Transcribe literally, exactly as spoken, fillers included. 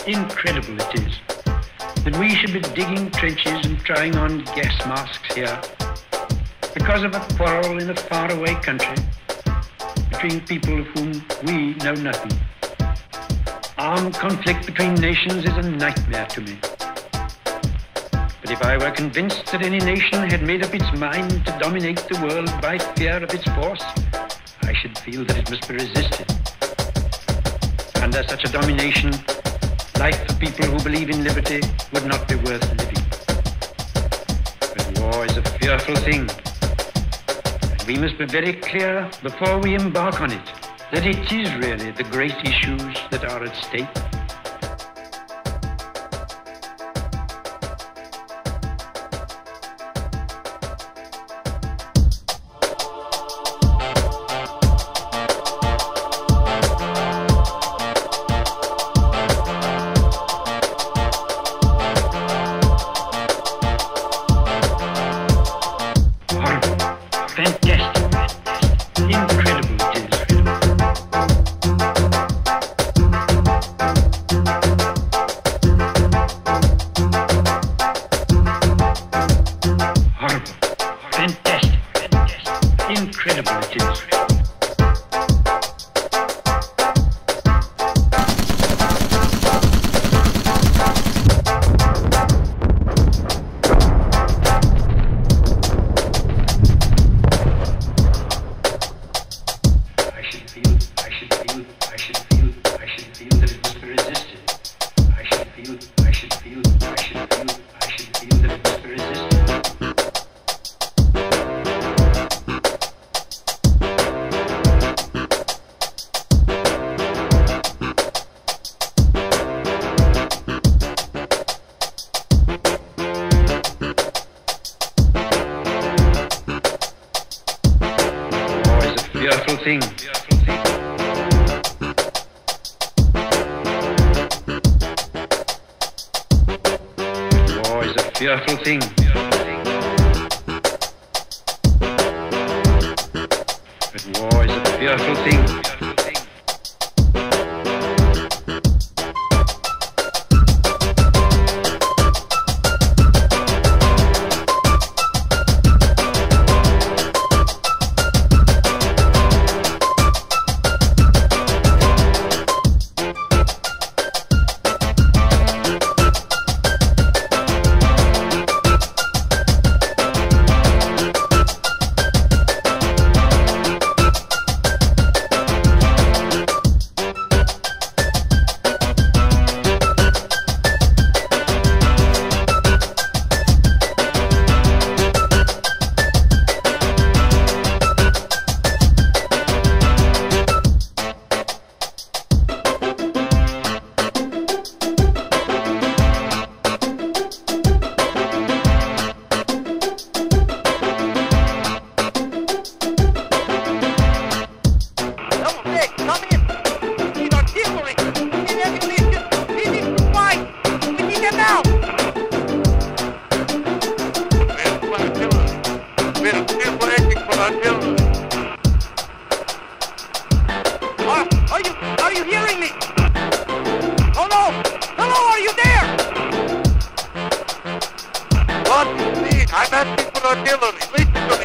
Incredible it is that we should be digging trenches and trying on gas masks here because of a quarrel in a faraway country between people of whom we know nothing. Armed conflict between nations is a nightmare to me. But if I were convinced that any nation had made up its mind to dominate the world by fear of its force, I should feel that it must be resisted. Under such a domination, life for people who believe in liberty would not be worth living. But war is a fearful thing. And we must be very clear before we embark on it that it is really the great issues that are at stake. Thing. War is a fearful thing. But war is a fearful thing. I'm asking for artillery. Listen to me.